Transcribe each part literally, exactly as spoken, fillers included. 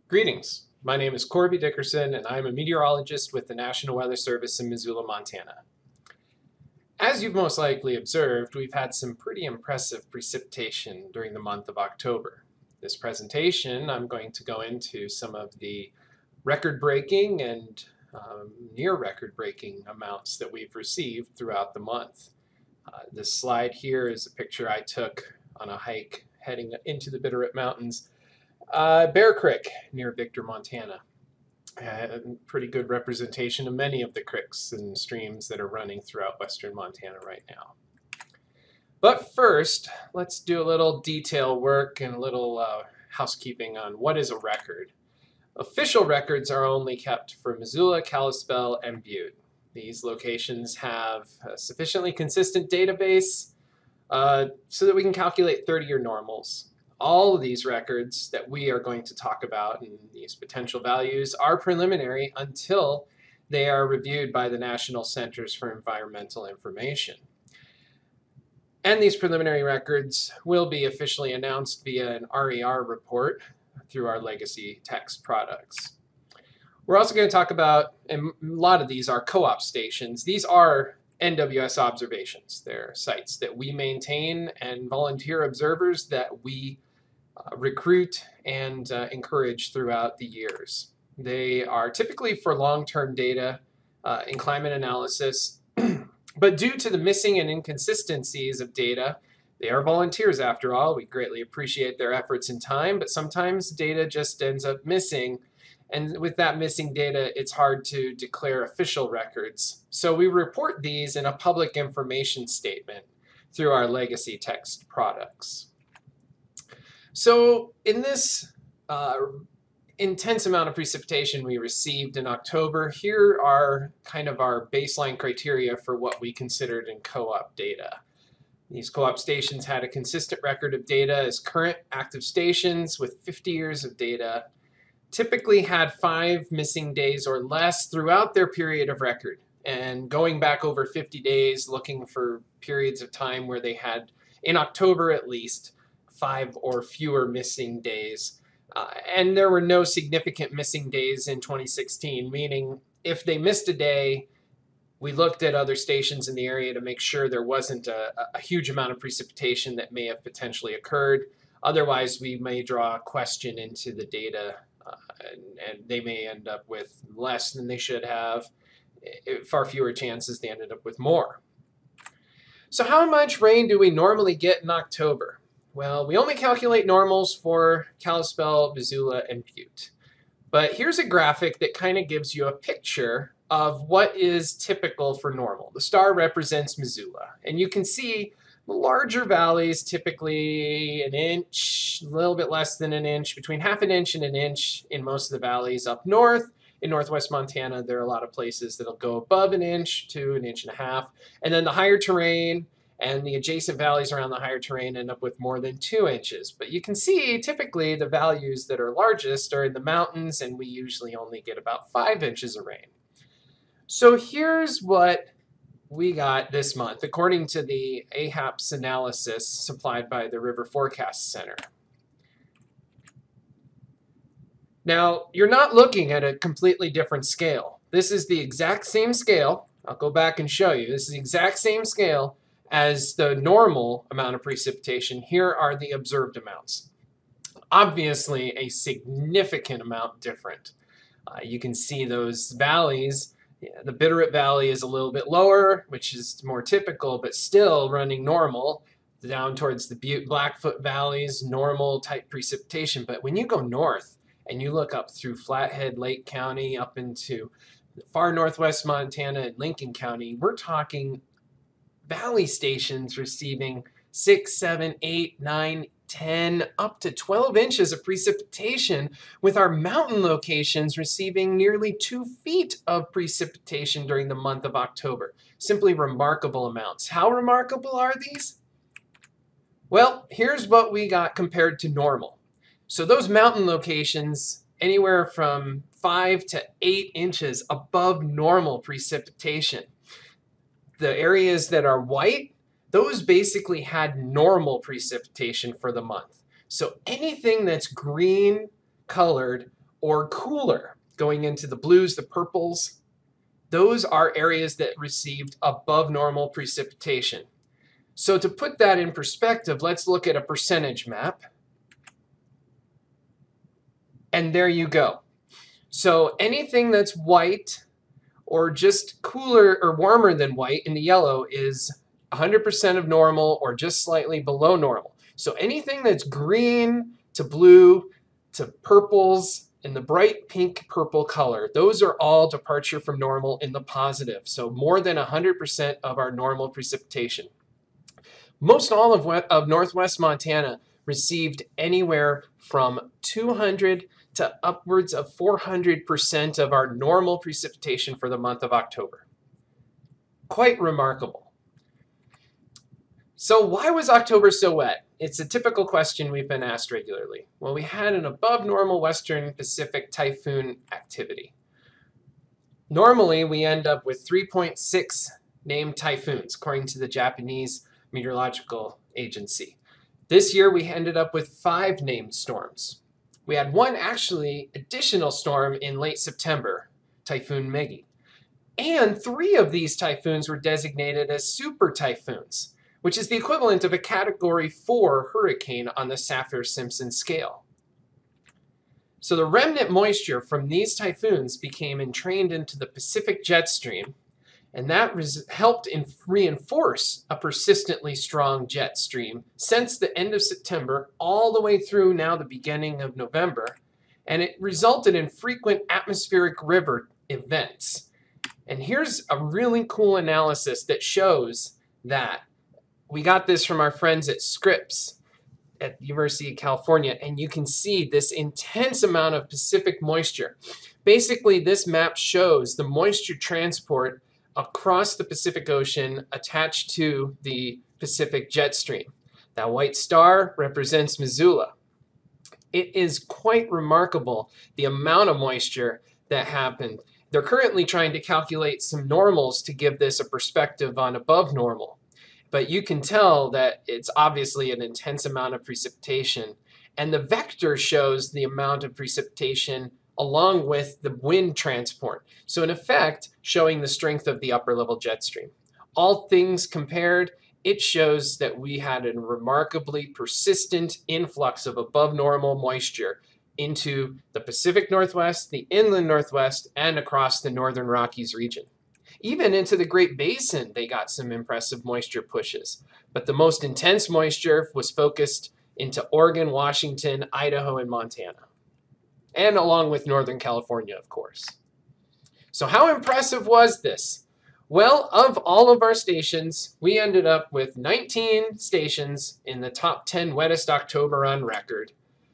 Greetings. My name is Corby Dickerson, and I'm a meteorologist with the National Weather Service in Missoula, Montana. As you've most likely observed, we've had some pretty impressive precipitation during the month of October. This presentation, I'm going to go into some of the record-breaking and um, near record-breaking amounts that we've received throughout the month. Uh, this slide here is a picture I took on a hike heading into the Bitterroot Mountains. Uh, Bear Creek near Victor, Montana. Uh, pretty good representation of many of the creeks and streams that are running throughout western Montana right now. But first, let's do a little detail work and a little uh, housekeeping on what is a record. Official records are only kept for Missoula, Kalispell, and Butte. These locations have a sufficiently consistent database uh, so that we can calculate thirty-year normals. All of these records that we are going to talk about and these potential values are preliminary until they are reviewed by the National Centers for Environmental Information. And these preliminary records will be officially announced via an R E R report through our legacy text products. We're also going to talk about, and a lot of these are co-op stations. These are N W S observations. They're sites that we maintain and volunteer observers that we Uh, recruit and uh, encourage throughout the years. They are typically for long-term data uh, in climate analysis, but due to the missing and inconsistencies of data, they are volunteers after all. We greatly appreciate their efforts and time, but sometimes data just ends up missing, and with that missing data, it's hard to declare official records. So we report these in a public information statement through our legacy text products. So in this uh, intense amount of precipitation we received in October, here are kind of our baseline criteria for what we considered in co-op data. These co-op stations had a consistent record of data as current active stations with fifty years of data, typically had five missing days or less throughout their period of record, and going back over fifty days looking for periods of time where they had, in October at least, five or fewer missing days. Uh, and there were no significant missing days in twenty sixteen, meaning if they missed a day, we looked at other stations in the area to make sure there wasn't a, a huge amount of precipitation that may have potentially occurred. Otherwise, we may draw a question into the data, uh, and, and they may end up with less than they should have. It, far fewer chances they ended up with more. So how much rain do we normally get in October? Well, we only calculate normals for Kalispell, Missoula, and Butte. But here's a graphic that kind of gives you a picture of what is typical for normal. The star represents Missoula, and you can see the larger valleys, typically an inch, a little bit less than an inch, between half an inch and an inch in most of the valleys up north. In northwest Montana, there are a lot of places that'll go above an inch to an inch and a half. And then the higher terrain and the adjacent valleys around the higher terrain end up with more than two inches. But you can see typically the values that are largest are in the mountains, and we usually only get about five inches of rain. So here's what we got this month, according to the A HAPS analysis supplied by the River Forecast Center. Now, you're not looking at a completely different scale. This is the exact same scale. I'll go back and show you. This is the exact same scale as the normal amount of precipitation. Here are the observed amounts. Obviously, a significant amount different. Uh, you can see those valleys. Yeah, the Bitterroot Valley is a little bit lower, which is more typical, but still running normal. Down towards the Butte, Blackfoot valleys, normal type precipitation. But when you go north and you look up through Flathead, Lake County, up into far northwest Montana and Lincoln County, we're talking valley stations receiving six, seven, eight, nine, ten, up to twelve inches of precipitation, with our mountain locations receiving nearly two feet of precipitation during the month of October. Simply remarkable amounts. How remarkable are these? Well, here's what we got compared to normal. So those mountain locations, anywhere from five to eight inches above normal precipitation. The areas that are white, those basically had normal precipitation for the month. So anything that's green colored or cooler, going into the blues, the purples. Those are areas that received above normal precipitation. So to put that in perspective, let's look at a percentage map. And there you go. So anything that's white or just cooler or warmer than white in the yellow is one hundred percent of normal or just slightly below normal. So anything that's green to blue to purples in the bright pink purple color, those are all departure from normal in the positive. So more than one hundred percent of our normal precipitation. Most all of, of northwest Montana received anywhere from two hundred to upwards of four hundred percent of our normal precipitation for the month of October. Quite remarkable. So why was October so wet? It's a typical question we've been asked regularly. Well, we had an above normal Western Pacific typhoon activity. Normally, we end up with three point six named typhoons, according to the Japanese Meteorological Agency. This year, we ended up with five named storms. We had one actually additional storm in late September, Typhoon Megi. And three of these typhoons were designated as super typhoons, which is the equivalent of a category four hurricane on the Saffir-Simpson scale. So the remnant moisture from these typhoons became entrained into the Pacific jet stream, and that helped in reinforce a persistently strong jet stream since the end of September all the way through now the beginning of November, and it resulted in frequent atmospheric river events. And here's a really cool analysis that shows that we got this from our friends at Scripps at the University of California, and you can see this intense amount of Pacific moisture. Basically, this map shows the moisture transport across the Pacific Ocean attached to the Pacific jet stream. That white star represents Missoula. It is quite remarkable the amount of moisture that happened. They're currently trying to calculate some normals to give this a perspective on above normal. But you can tell that it's obviously an intense amount of precipitation. And the vector shows the amount of precipitation along with the wind transport. So in effect, showing the strength of the upper level jet stream. All things compared, it shows that we had a remarkably persistent influx of above normal moisture into the Pacific Northwest, the inland Northwest, and across the Northern Rockies region. Even into the Great Basin, they got some impressive moisture pushes. But the most intense moisture was focused into Oregon, Washington, Idaho, and Montana. And along with Northern California, of course. So how impressive was this? Well, of all of our stations, we ended up with nineteen stations in the top ten wettest October on record.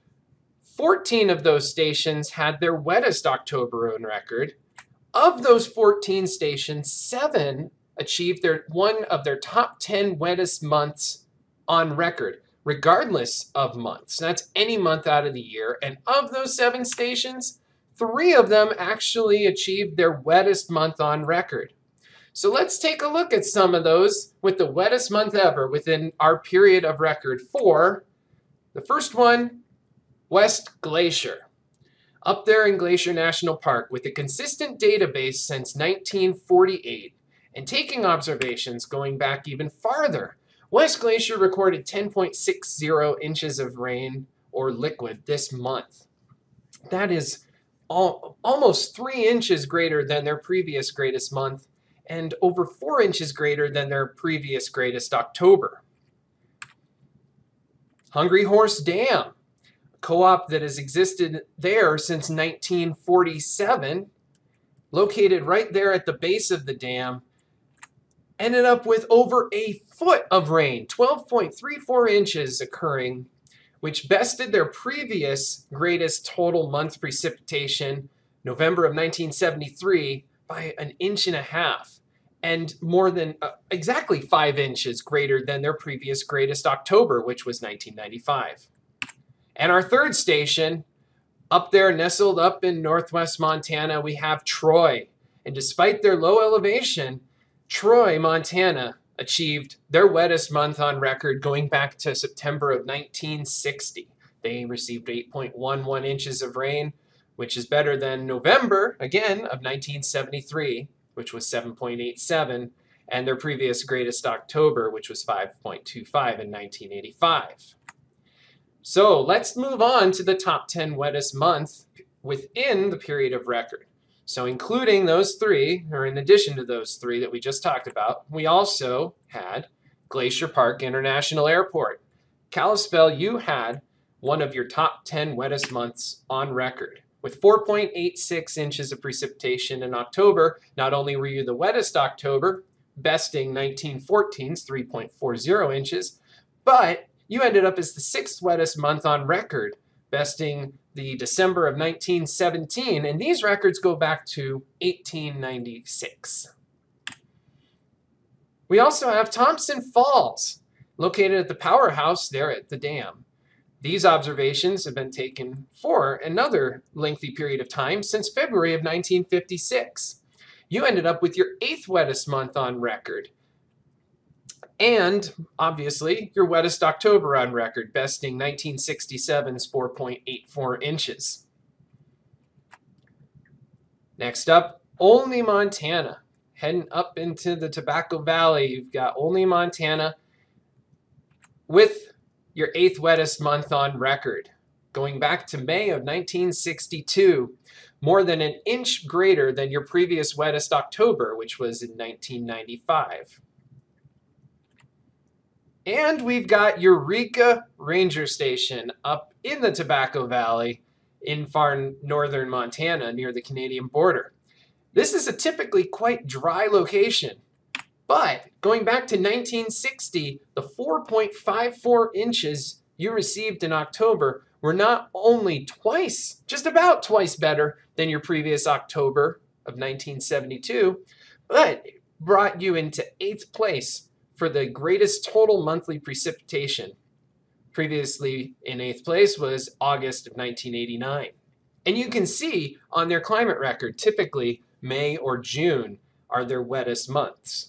fourteen of those stations had their wettest October on record. Of those fourteen stations, seven achieved their one of their top ten wettest months on record, regardless of months. That's any month out of the year. And of those seven stations, three of them actually achieved their wettest month on record. So let's take a look at some of those with the wettest month ever within our period of record for the first one, West Glacier. Up there in Glacier National Park with a consistent database since nineteen forty-eight and taking observations going back even farther. West Glacier recorded ten point six zero inches of rain or liquid this month. That is all, almost three inches greater than their previous greatest month and over four inches greater than their previous greatest October. Hungry Horse Dam, a co-op that has existed there since nineteen forty-seven, located right there at the base of the dam, ended up with over a foot of rain, twelve point three four inches occurring, which bested their previous greatest total month precipitation, November of nineteen seventy-three, by an inch and a half, and more than uh, exactly five inches greater than their previous greatest October, which was nineteen ninety-five. And our third station, up there nestled up in northwest Montana, we have Troy. And despite their low elevation, Troy, Montana, achieved their wettest month on record going back to September of nineteen sixty. They received eight point one one inches of rain, which is better than November, again, of nineteen seventy-three, which was seven point eight seven, and their previous greatest October, which was five point two five in nineteen eighty-five. So let's move on to the top ten wettest months within the period of record. So including those three, or in addition to those three that we just talked about, we also had Glacier Park International Airport. Kalispell, you had one of your top ten wettest months on record. With four point eight six inches of precipitation in October, not only were you the wettest October, besting nineteen fourteen's three point four zero inches, but you ended up as the sixth wettest month on record, besting the December of nineteen seventeen, and these records go back to eighteen ninety-six. We also have Thompson Falls, located at the powerhouse there at the dam. These observations have been taken for another lengthy period of time since February of nineteen fifty-six. You ended up with your eighth wettest month on record, and obviously your wettest October on record, besting nineteen sixty-seven's four point eight four inches. Next up, Olney, Montana. Heading up into the Tobacco Valley, you've got Olney, Montana, with your eighth wettest month on record, going back to May of nineteen sixty-two, more than an inch greater than your previous wettest October, which was in nineteen ninety-five. And we've got Eureka Ranger Station up in the Tobacco Valley in far northern Montana near the Canadian border. This is a typically quite dry location, but going back to nineteen sixty, the four point five four inches you received in October were not only twice, just about twice better than your previous October of nineteen seventy-two, but brought you into eighth place for the greatest total monthly precipitation. Previously in eighth place was August of nineteen eighty-nine. And you can see on their climate record, typically May or June are their wettest months.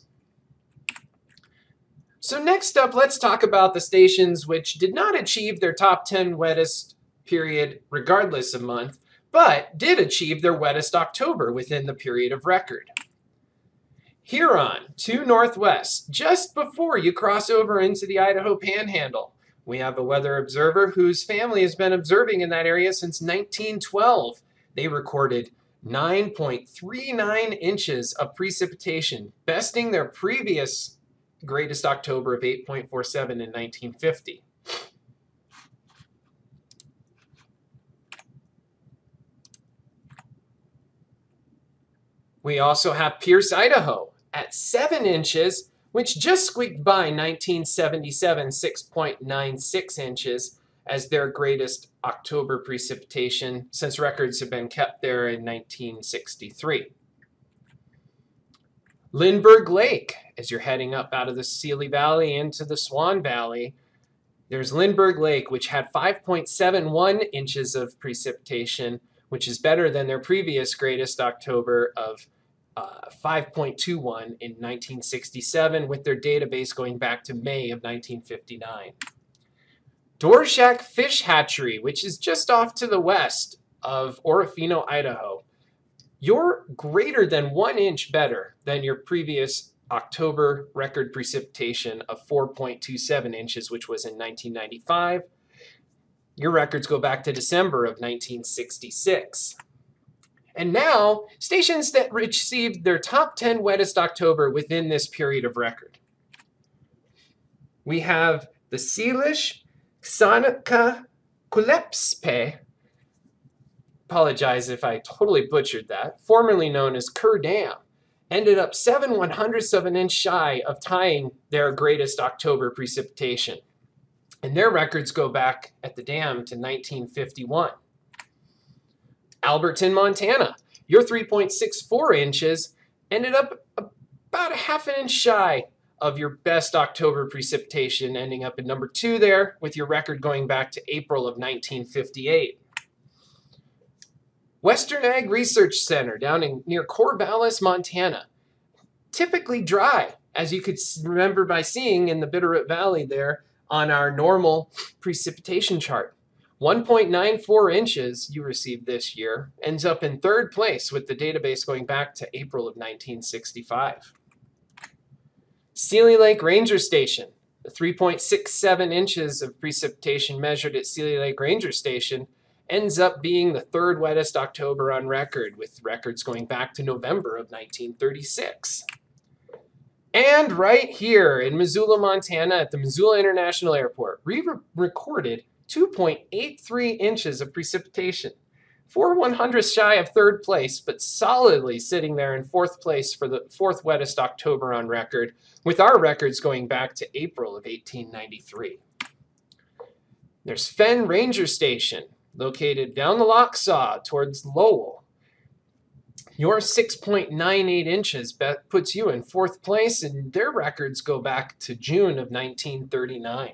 So next up, let's talk about the stations which did not achieve their top ten wettest period regardless of month, but did achieve their wettest October within the period of record. Huron to northwest, just before you cross over into the Idaho Panhandle. We have a weather observer whose family has been observing in that area since nineteen twelve. They recorded nine point three nine inches of precipitation, besting their previous greatest October of eight point four seven in nineteen fifty. We also have Pierce, Idaho at seven inches, which just squeaked by nineteen seventy-seven's six point nine six inches as their greatest October precipitation since records have been kept there in nineteen sixty-three. Lindbergh Lake, as you're heading up out of the Seeley Valley into the Swan Valley, there's Lindbergh Lake, which had five point seven one inches of precipitation, which is better than their previous greatest October of uh, five point two one in nineteen sixty-seven, with their database going back to May of nineteen fifty-nine. Dvorak Fish Hatchery, which is just off to the west of Orofino, Idaho. You're greater than one inch better than your previous October record precipitation of four point two seven inches, which was in nineteen ninety-five. Your records go back to December of nineteen sixty-six. And now, stations that received their top ten wettest October within this period of record. We have the Salish Xanaka Kulepspe, apologize if I totally butchered that, formerly known as Kerr Dam, ended up seven one hundredths of an inch shy of tying their greatest October precipitation. And their records go back at the dam to nineteen fifty-one. Alberton, Montana, your three point six four inches ended up about a half an inch shy of your best October precipitation, ending up at number two there, with your record going back to April of nineteen fifty-eight. Western Ag Research Center down in near Corvallis, Montana. Typically dry, as you could remember by seeing in the Bitterroot Valley there on our normal precipitation chart. one point nine four inches you received this year ends up in third place with the database going back to April of nineteen sixty-five. Seeley Lake Ranger Station. The three point six seven inches of precipitation measured at Seeley Lake Ranger Station ends up being the third wettest October on record, with records going back to November of nineteen thirty-six. And right here in Missoula, Montana, at the Missoula International Airport, we re recorded two point eight three inches of precipitation. Four one hundredths shy of third place, but solidly sitting there in fourth place for the fourth wettest October on record, with our records going back to April of eighteen ninety-three. There's Fenn Ranger Station, located down the Locksaw towards Lowell. Your six point nine eight inches puts you in fourth place, and their records go back to June of nineteen thirty-nine.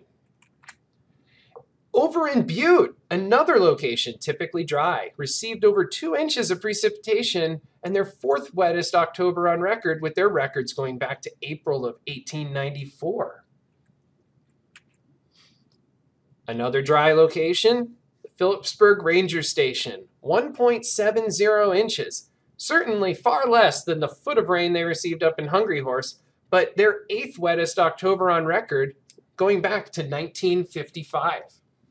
Over in Butte, another location, typically dry, received over two inches of precipitation and their fourth wettest October on record, with their records going back to April of eighteen ninety-four. Another dry location, the Phillipsburg Ranger Station, one point seven zero inches. Certainly far less than the foot of rain they received up in Hungry Horse, but their eighth wettest October on record, going back to nineteen fifty-five.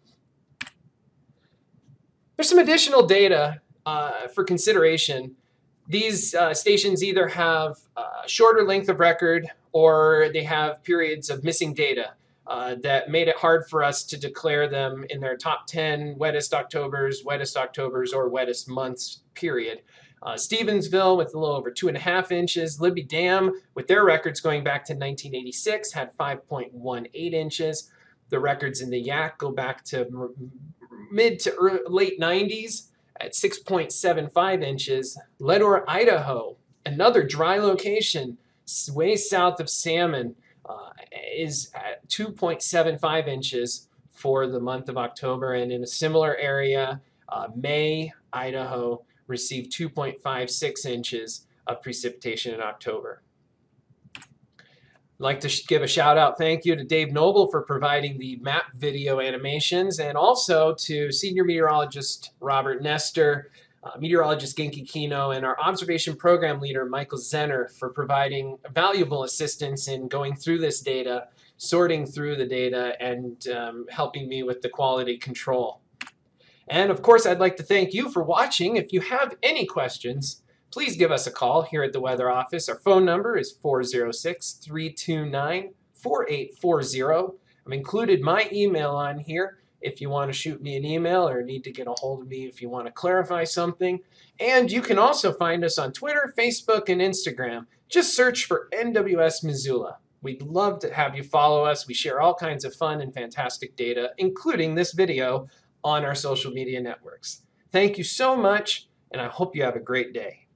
There's some additional data uh, for consideration. These uh, stations either have a shorter length of record or they have periods of missing data uh, that made it hard for us to declare them in their top ten wettest Octobers, wettest Octobers, or wettest months period. Uh, Stevensville with a little over two and a half inches. Libby Dam, with their records going back to nineteen eighty-six, had five point one eight inches. The records in the Yak go back to mid to early, late nineties at six point seven five inches. Leadore, Idaho, another dry location, way south of Salmon, uh, is at two point seven five inches for the month of October. And in a similar area, uh, May, Idaho, received two point five six inches of precipitation in October. I'd like to give a shout out thank you to Dave Noble for providing the map video animations, and also to senior meteorologist Robert Nestor, uh, meteorologist Genki Kino, and our observation program leader Michael Zenner for providing valuable assistance in going through this data, sorting through the data, and um, helping me with the quality control. And of course, I'd like to thank you for watching. If you have any questions, please give us a call here at the Weather Office. Our phone number is four oh six, three two nine, four eight four zero. I've included my email on here if you want to shoot me an email or need to get a hold of me if you want to clarify something. And you can also find us on Twitter, Facebook, and Instagram. Just search for N W S Missoula. We'd love to have you follow us. We share all kinds of fun and fantastic data, including this video, on our social media networks. Thank you so much, and I hope you have a great day.